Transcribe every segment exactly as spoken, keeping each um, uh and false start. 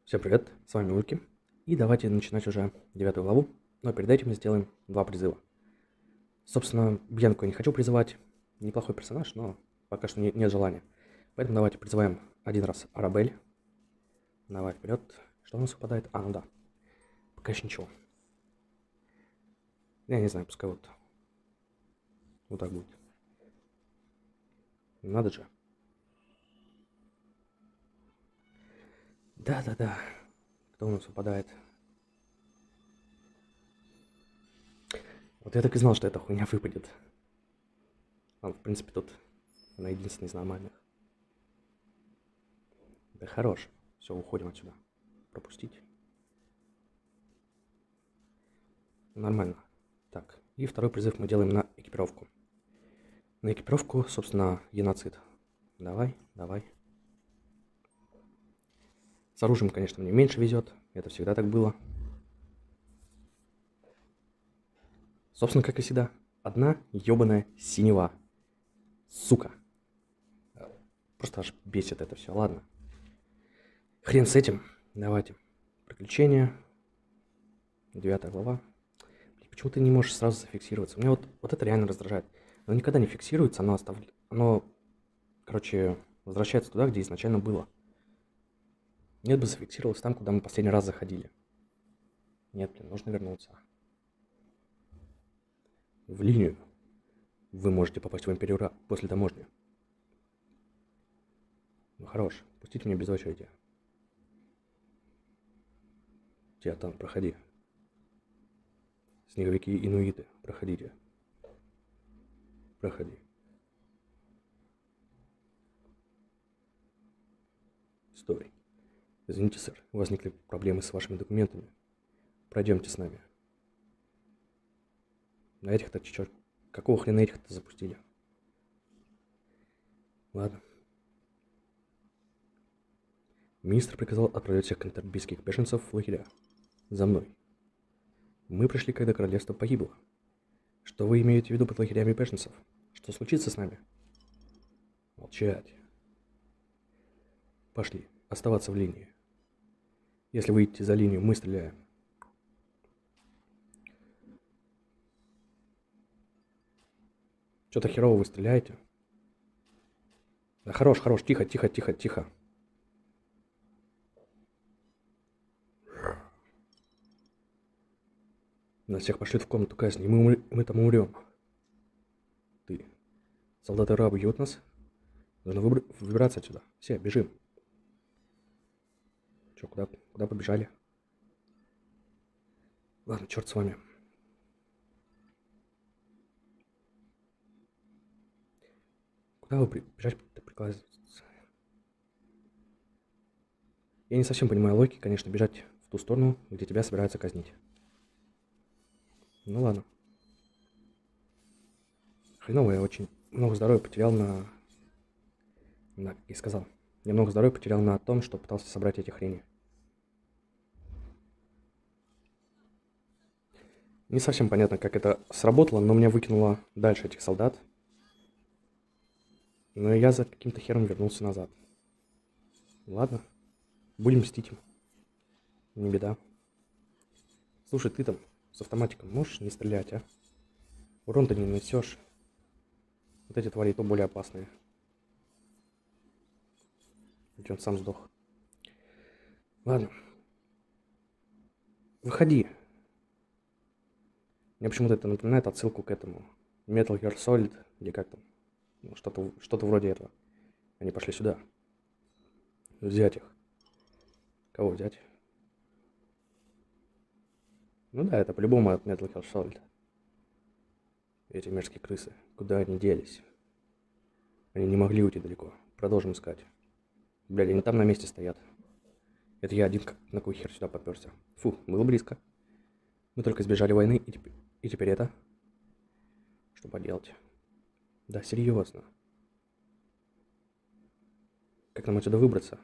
Всем привет, с вами Ульки. И давайте начинать уже девятую главу, но перед этим сделаем два призыва. Собственно, Бьянку я не хочу призывать, неплохой персонаж, но пока что не, нет желания. Поэтому давайте призываем один раз Арабель. Давай вперед. Что у нас выпадает? А, ну да. Пока еще ничего. Я не знаю, пускай вот, вот так будет. Надо же. Да-да-да. Кто у нас выпадает? Вот я так и знал, что эта хуйня выпадет. Ладно, в принципе, тут она единственная из нормальных. Да хорош. Все, уходим отсюда. Пропустить. Нормально. Так, и второй призыв мы делаем на экипировку. На экипировку, собственно, геноцид. Давай, давай. С оружием, конечно, мне меньше везет. Это всегда так было. Собственно, как и всегда. Одна ебаная синева. Сука. Просто аж бесит это все. Ладно. Хрен с этим. Давайте. Приключения. Девятая глава. Блин, почему ты не можешь сразу зафиксироваться? Меня вот, вот это реально раздражает. Оно никогда не фиксируется, оно оставляет... Оно, короче, возвращается туда, где изначально было. Нет бы зафиксировалось там, куда мы последний раз заходили. Нет, блин, нужно вернуться. В линию. Вы можете попасть в Империю Ра после таможни. Ну хорош, пустите меня без очереди. Театан, проходи. Снеговики-инуиты, проходите. Проходи. Стой. Извините, сэр, возникли проблемы с вашими документами. Пройдемте с нами. На этих-то черт. Какого хрена этих-то запустили? Ладно. Министр приказал отправить всех контрабийских беженцев в лагеря. За мной. Мы пришли, когда королевство погибло. Что вы имеете в виду под лагерями беженцев? Что случится с нами? Молчать. Пошли. Оставаться в линии. Если выйдете за линию, мы стреляем. Что-то херово вы стреляете. Да хорош, хорош, тихо, тихо, тихо, тихо. Нас всех пошлют в комнату казни, и мы, мы там умрем. Ты. Солдаты Ра бьют нас. Нужно выбр... выбираться отсюда. Все, бежим. Че, куда, куда побежали? Ладно, черт с вами. Куда вы при... бежать-то прикладываетесь? Я не совсем понимаю логики, конечно, бежать в ту сторону, где тебя собираются казнить. Ну ладно. Хреново, я очень много здоровья потерял на... на... И сказал. Я много здоровья потерял на том, что пытался собрать эти хрени. Не совсем понятно, как это сработало, но меня выкинуло дальше этих солдат. Но я за каким-то хером вернулся назад. Ладно. Будем мстить им. Не беда. Слушай, ты там с автоматиком можешь не стрелять, а? Урон-то не нанесешь. Вот эти твари то более опасные. Ведь он сам сдох. Ладно. Выходи. Мне почему-то это напоминает отсылку к этому. Metal Gear Solid, или как там. Ну, что-то что-то вроде этого. Они пошли сюда. Взять их. Кого взять? Ну да, это по-любому от Metal Gear Solid. Эти мерзкие крысы. Куда они делись? Они не могли уйти далеко. Продолжим искать. Блядь, они там на месте стоят. Это я один как на кой хер сюда попёрся. Фу, было близко. Мы только избежали войны, и, теп- и теперь это... Что поделать? Да, серьезно. Как нам отсюда выбраться?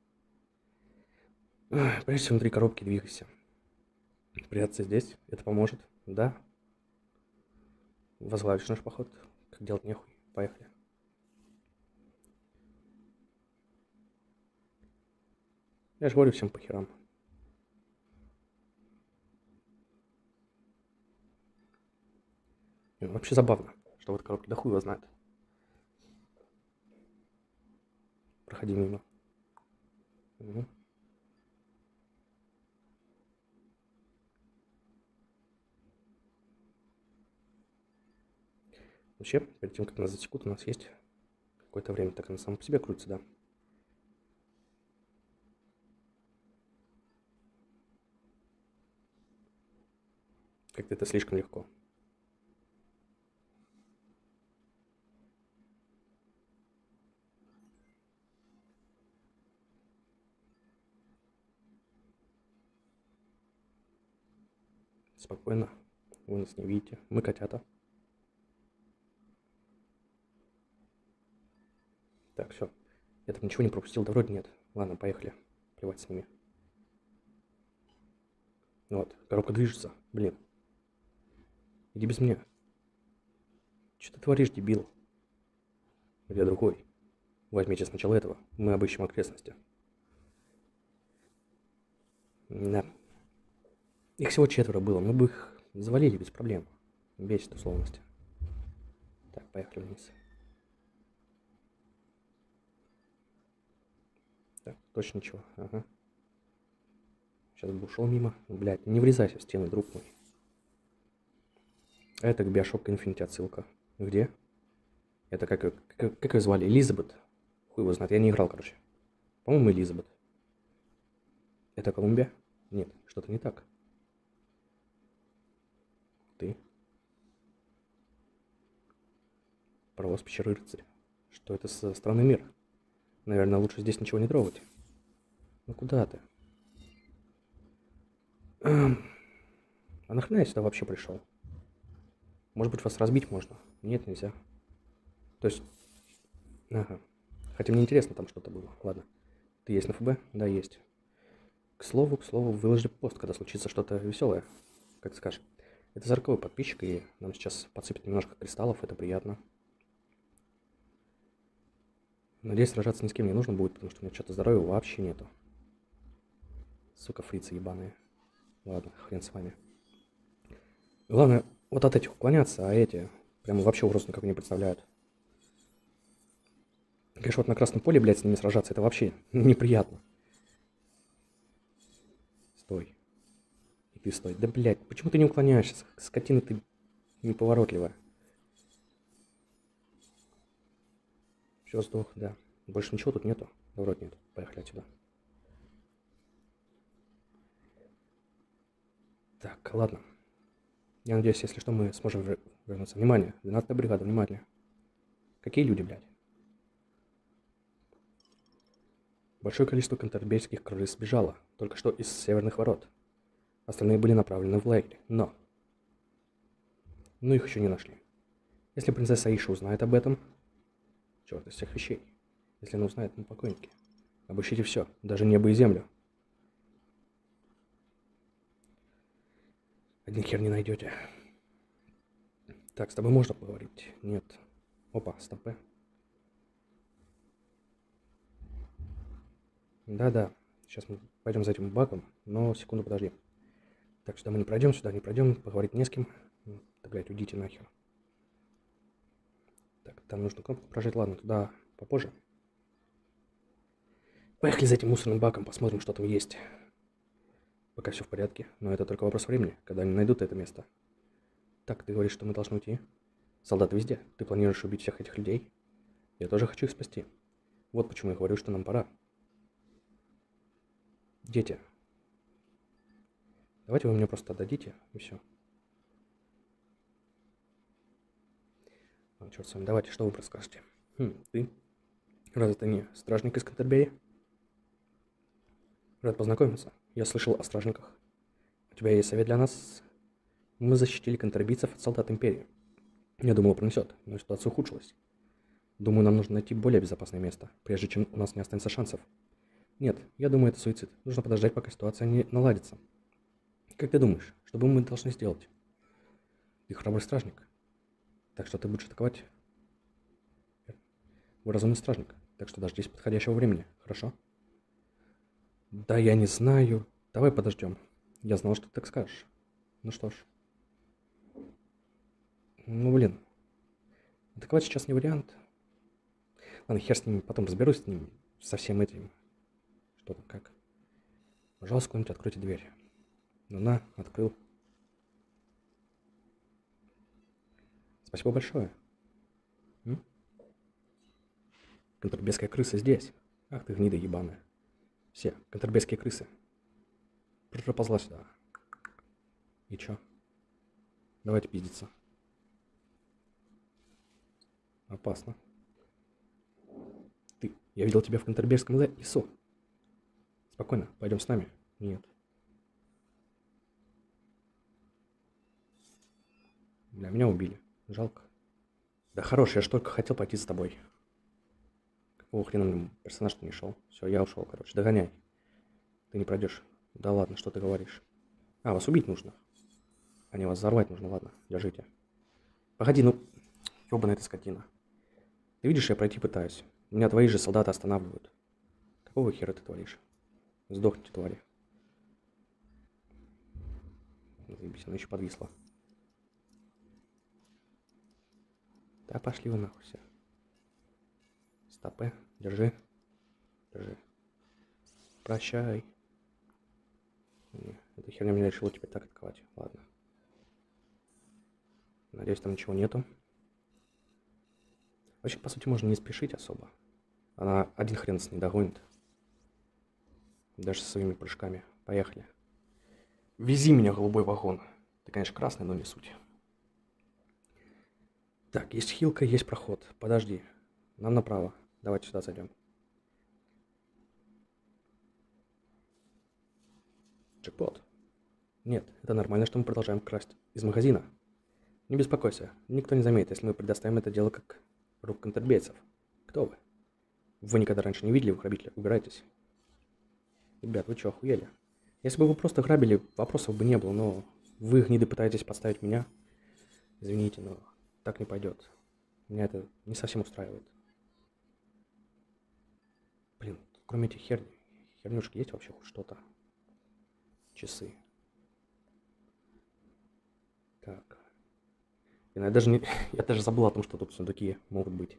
Ах, прежде внутри коробки двигайся. Прятаться здесь, это поможет. Да. Возглавишь наш поход. Как делать нехуй. Поехали. Я же говорю, всем по херам. И вообще забавно, что вот коробки да хуй его знает. Проходи мимо. Угу. Вообще, перед тем, как нас засекут, у нас есть какое-то время. Так она сама по себе крутится, да. Как-то это слишком легко. Спокойно. Вы нас не видите. Мы котята. Так, все. Я там ничего не пропустил, да вроде нет. Ладно, поехали. Плевать с ними. Вот, коробка движется. Блин. Иди без меня. Что ты творишь, дебил? Где другой? Возьмите сначала этого. Мы обыщем окрестности. Да. Их всего четверо было. Мы бы их завалили без проблем. Бесит условности. Так, поехали вниз. Так, точно ничего. Ага. Сейчас бы ушел мимо. Блядь, не врезайся в стены, друг мой. Это к Bioshock Infinite отсылка. Где? Это как, как, как ее звали? Элизабет? Хуй его знает, я не играл, короче. По-моему, Элизабет. Это Колумбия? Нет, что-то не так. Ты? Паровоз пещеры рыцаря. Что это со стороны мира? Наверное, лучше здесь ничего не трогать. Ну куда ты? А нахрена я сюда вообще пришел? Может быть, вас разбить можно? Нет, нельзя. То есть... Ага. Хотя мне интересно, там что-то было. Ладно. Ты есть на ФБ? Да, есть. К слову, к слову, выложи пост, когда случится что-то веселое. Как ты скажешь. Это сороковой подписчик, и нам сейчас подсыпят немножко кристаллов, это приятно. Надеюсь, сражаться ни с кем не нужно будет, потому что у меня что-то здоровья вообще нету. Сука, фрицы ебаные. Ладно, хрен с вами. Главное, вот от этих уклоняться, а эти прямо вообще угрозу никак не представляют. Конечно, вот на красном поле, блядь, с ними сражаться, это вообще неприятно. Стой. И ты стой. Да, блядь, почему ты не уклоняешься? Скотина ты неповоротливая. Все, сдох, да. Больше ничего тут нету? Да, вроде нет. Поехали отсюда. Так, ладно. Я надеюсь, если что, мы сможем вернуться. Внимание, двенадцатая бригада, внимание. Какие люди, блядь? Большое количество кантерберийских крыс сбежало, только что из северных ворот. Остальные были направлены в лагерь, но... Ну, их еще не нашли. Если принцесса Аиша узнает об этом... Черт, из всех вещей. Если она узнает, мы покойники. Обыщите все, даже небо и землю. Один хер не найдете. Так, с тобой можно поговорить? Нет. Опа, стопы. Да-да, сейчас мы пойдем за этим баком, но секунду подожди. Так, сюда мы не пройдем, сюда не пройдем, поговорить не с кем. Да, блядь, уйдите нахер. Так, там нужно кнопку прожать, ладно, туда попозже. Поехали за этим мусорным баком, посмотрим, что там есть. Пока все в порядке, но это только вопрос времени, когда они найдут это место. Так, ты говоришь, что мы должны уйти? Солдаты везде. Ты планируешь убить всех этих людей? Я тоже хочу их спасти. Вот почему я говорю, что нам пора. Дети. Давайте вы мне просто отдадите, и все. А, черт с вами, давайте, что вы расскажете? Хм, ты? Разве ты не стражник из Кантербери? Рад познакомиться. Я слышал о стражниках. У тебя есть совет для нас? Мы защитили кантербийцев от солдат Империи. Я думал, пронесет, но ситуация ухудшилась. Думаю, нам нужно найти более безопасное место, прежде чем у нас не останется шансов. Нет, я думаю, это суицид. Нужно подождать, пока ситуация не наладится. Как ты думаешь, что бы мы должны сделать? Ты храбрый стражник. Так что ты будешь атаковать? Вы разумный стражник, так что дождись подходящего времени, хорошо? Да я не знаю. Давай подождем. Я знал, что ты так скажешь. Ну что ж. Ну блин. Атаковать сейчас не вариант. Ладно, хер с ним, потом разберусь с ним, со всем этим. Что там, как. Пожалуйста, кто-нибудь откройте дверь. Ну на, открыл. Спасибо большое. М? Контрабесская крыса здесь. Ах ты гнида ебаная. Все, контрабесские крысы. Проползла сюда. И чё? Давайте пиздиться. Опасно. Ты, я видел тебя в контрабесском лесу. Спокойно, пойдем с нами. Нет. Бля, меня убили. Жалко. Да хорош, я ж только хотел пойти с тобой. Какого хрена мне персонаж-то не шел? Все, я ушел, короче. Догоняй. Ты не пройдешь. Да ладно, что ты говоришь? А, вас убить нужно. А не, вас взорвать нужно, ладно. Держите. Погоди, ну... Ёбаная эта скотина. Ты видишь, я пройти пытаюсь. Меня твои же солдаты останавливают. Какого хера ты творишь? Сдохните, твари. Заебись, она еще подвисла. Да пошли вы нахуй все. Стопы, держи. Держи. Прощай. Не, эта херня меня решила теперь так атаковать. Ладно. Надеюсь, там ничего нету. Вообще, по сути, можно не спешить особо. Она один хрен нас не догонит. Даже со своими прыжками. Поехали. Вези меня, голубой вагон. Ты, конечно, красный, но не суть. Так, есть хилка, есть проход. Подожди. Нам направо. Давайте сюда зайдем. Джекпот. Нет, это нормально, что мы продолжаем красть из магазина. Не беспокойся, никто не заметит, если мы предоставим это дело как рук контрабейцев. Кто вы? Вы никогда раньше не видели грабителя? Убирайтесь. Ребят, вы что, охуели? Если бы вы просто грабили, вопросов бы не было, но вы, гниды, пытаетесь подставить меня. Извините, но так не пойдет. Меня это не совсем устраивает. Блин, кроме этих хер... хернюшек есть вообще хоть что-то? Часы. Так. Я даже, не... я даже забыл о том, что тут сундуки могут быть.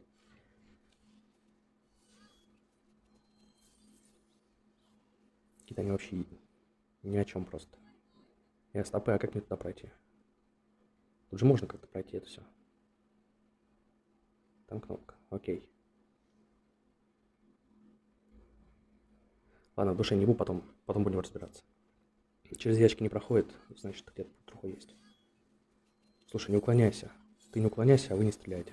Какие-то они вообще ни о чем просто. Я стопы, а как мне туда пройти? Тут же можно как-то пройти это все. Там кнопка. Окей. Ладно, в душе не буду, потом, потом будем разбираться. Через ящики не проходит, значит, где-то труху есть. Слушай, не уклоняйся. Ты не уклоняйся, а вы не стреляйте.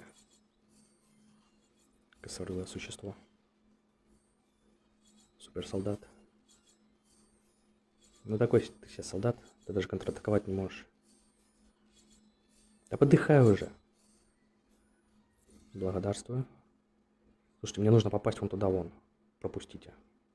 Косорылое существо. Суперсолдат. Ну такой ты сейчас солдат, ты даже контратаковать не можешь. Да подыхай уже. Благодарствую. Слушайте, мне нужно попасть вон туда, вон. Пропустите.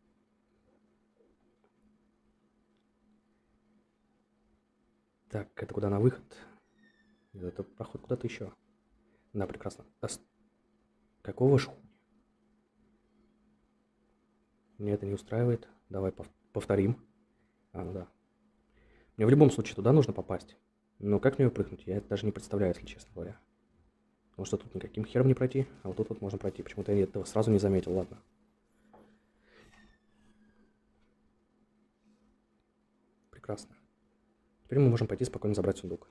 Так, это куда на выход? Это проход куда-то еще. Да, прекрасно. А с... Какого ж хуя? Меня это не устраивает. Давай пов... повторим. А, ну да. Мне в любом случае туда нужно попасть. Но как мне выпрыгнуть? Я это даже не представляю, если честно говоря. Потому что тут никаким хером не пройти, а вот тут вот можно пройти. Почему-то я этого сразу не заметил, ладно. Прекрасно. Теперь мы можем пойти спокойно забрать сундук.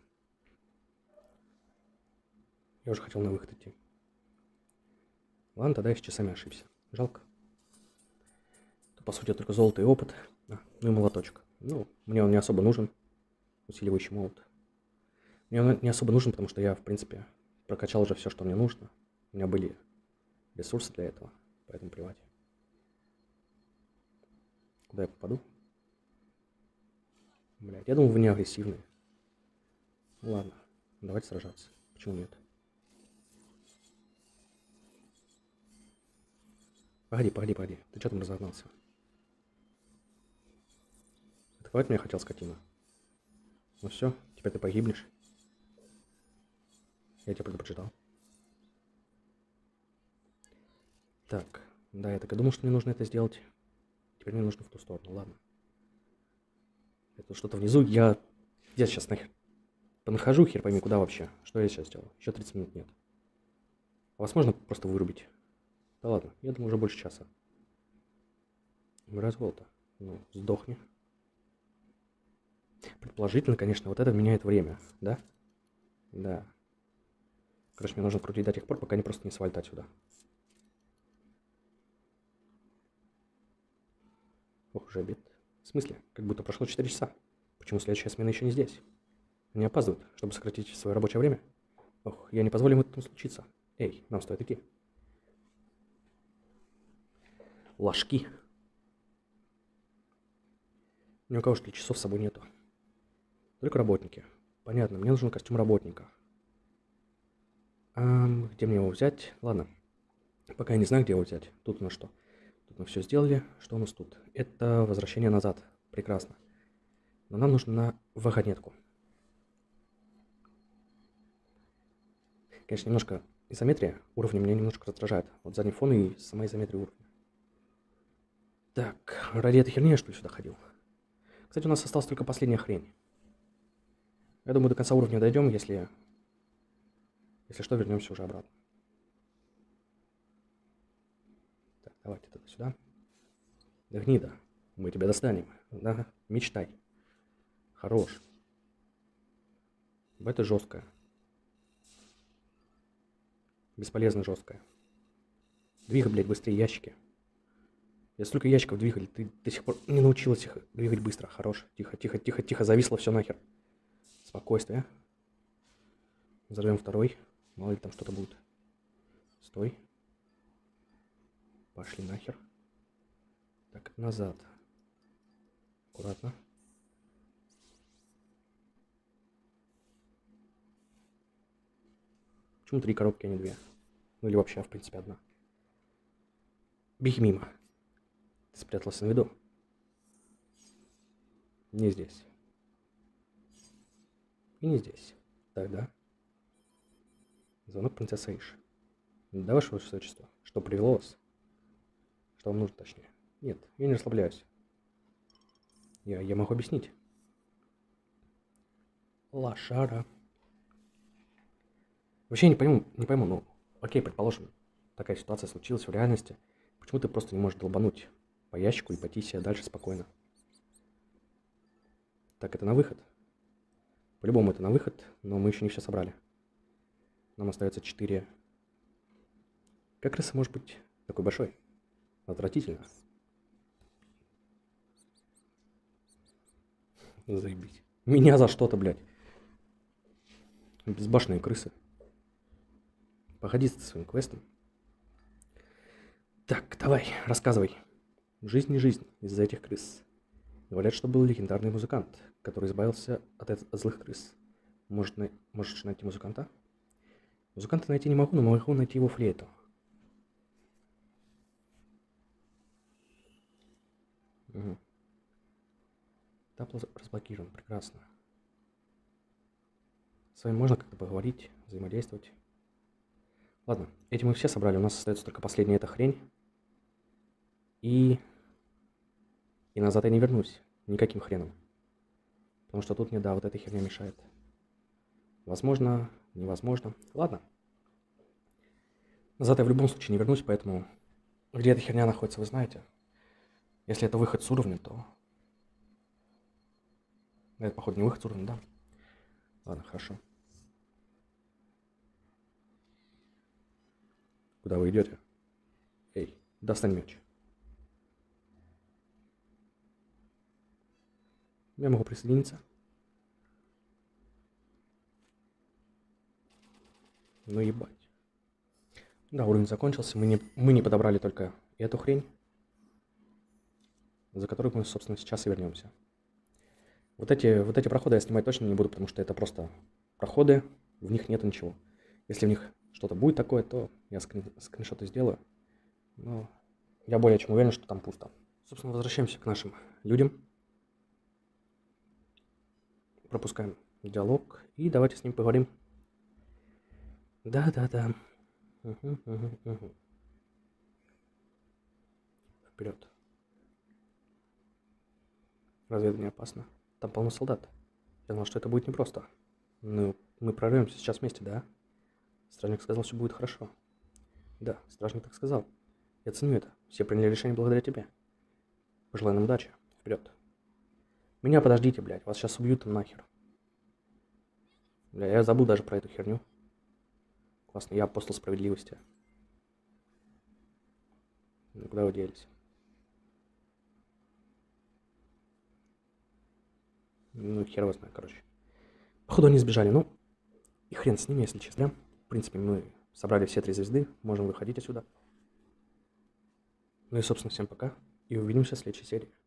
Я уже хотел на выход идти. Ладно, тогда я с часами ошибся. Жалко. Тут, по сути, только золото и опыт. А, ну и молоточек. Ну, мне он не особо нужен. Усиливающий молот. Мне он не особо нужен, потому что я, в принципе, прокачал уже все, что мне нужно. У меня были ресурсы для этого, поэтому плевать. Куда я попаду? Блять, я думал, вы не агрессивные. Ну ладно, давайте сражаться. Почему нет? Погоди, погоди, погоди. Ты что там разогнался? Атаковать меня хотел, скотина? Ну все, теперь ты погибнешь. Я тебя предупреждал. Так, да, я так и думал, что мне нужно это сделать. Теперь мне нужно в ту сторону, ладно. Это что-то внизу, я... Я сейчас нахер понахожу, хер пойми куда вообще. Что я сейчас сделаю? Еще тридцать минут нет. А вас можно просто вырубить? Да ладно, я думаю, уже больше часа. Раз золото. Ну, сдохни. Предположительно, конечно, вот это меняет время, да? Да. Короче, мне нужно крутить до тех пор, пока они просто не свалят отсюда. Ох, уже обед. В смысле? Как будто прошло четыре часа. Почему следующая смена еще не здесь? Они опаздывают, чтобы сократить свое рабочее время. Ох, я не позволю им этому случиться. Эй, нам стоит идти. Ложки. Ни у кого же часов с собой нету. Только работники. Понятно, мне нужен костюм работника. А где мне его взять? Ладно. Пока я не знаю, где его взять. Тут у нас что? Тут мы все сделали. Что у нас тут? Это возвращение назад. Прекрасно. Но нам нужно на вагонетку. Конечно, немножко изометрия уровня меня немножко раздражает. Вот задний фон и сама изометрия уровня. Так, ради этой херни я что ли сюда ходил? Кстати, у нас осталась только последняя хрень. Я думаю, до конца уровня дойдем, если... Если что, вернемся уже обратно. Так, давайте тогда сюда. Да гнида, мы тебя достанем. Да, мечтай. Хорош. Это жесткая. Бесполезно жесткая. Двигай, блядь, быстрее ящики. Я столько ящиков двигали, ты до сих пор не научилась их двигать быстро. Хорош. Тихо, тихо, тихо, тихо, зависло все нахер. Спокойствие. Взорвем второй. Мало ли там что-то будет. Стой. Пошли нахер. Так, назад. Аккуратно. Почему три коробки, а не две? Ну или вообще, в принципе, одна. Беги мимо. Ты спрятался на виду. Не здесь. И не здесь. Тогда. Звонок принцессы Аиши. Да, ваше высочество. Что привело вас? Что вам нужно, точнее? Нет, я не расслабляюсь. Я, я могу объяснить. Лошара. Вообще не пойму, не пойму, ну, окей, предположим, такая ситуация случилась в реальности. Почему ты просто не можешь долбануть по ящику и пойти себе дальше спокойно? Так, это на выход. По-любому это на выход, но мы еще не все собрали. Нам остается четыре. Как крыса может быть такой большой? Отвратительно. Заебись. Меня за что-то, блядь. Безбашенные крысы. Походи со своим квестом. Так, давай, рассказывай. Жизнь не жизнь из-за этих крыс. Говорят, что был легендарный музыкант, который избавился от, от злых крыс. Может, на... Можешь найти музыканта? Музыканта найти не могу, но могу найти его флейту. Угу. Этап разблокирован, прекрасно. С вами можно как-то поговорить, взаимодействовать. Ладно, эти мы все собрали, у нас остается только последняя эта хрень. И... И назад я не вернусь, никаким хреном. Потому что тут мне, да, вот эта херня мешает. Возможно, невозможно. Ладно. Назад я в любом случае не вернусь, поэтому... Где эта херня находится, вы знаете. Если это выход с уровня, то... Это, походу, не выход с уровня, да? Ладно, хорошо. Куда вы идете? Эй, достань меч. Я могу присоединиться. Ну ебать. Да, уровень закончился. Мы не, мы не подобрали только эту хрень, за которую мы, собственно, сейчас и вернемся. Вот эти, вот эти проходы я снимать точно не буду, потому что это просто проходы, в них нет ничего. Если в них что-то будет такое, то я скрин, скриншоты сделаю. Но я более чем уверен, что там пусто. Собственно, возвращаемся к нашим людям. Пропускаем диалог и давайте с ним поговорим. Да-да-да. Угу, угу, угу. Вперед. Разве это не опасно? Там полно солдат. Я знал, что это будет непросто. Ну, мы прорвемся сейчас вместе, да? Стражник сказал, все будет хорошо. Да, стражник так сказал. Я ценю это. Все приняли решение благодаря тебе. Пожелай нам удачи. Вперед. Меня подождите, блядь. Вас сейчас убьют там нахер. Бля, я забыл даже про эту херню. Классно, я апостол справедливости. Ну, куда вы делись? Ну, хер его знает, короче. Походу они сбежали, ну, и хрен с ними, если честно. В принципе, мы собрали все три звезды, можем выходить отсюда. Ну и, собственно, всем пока, и увидимся в следующей серии.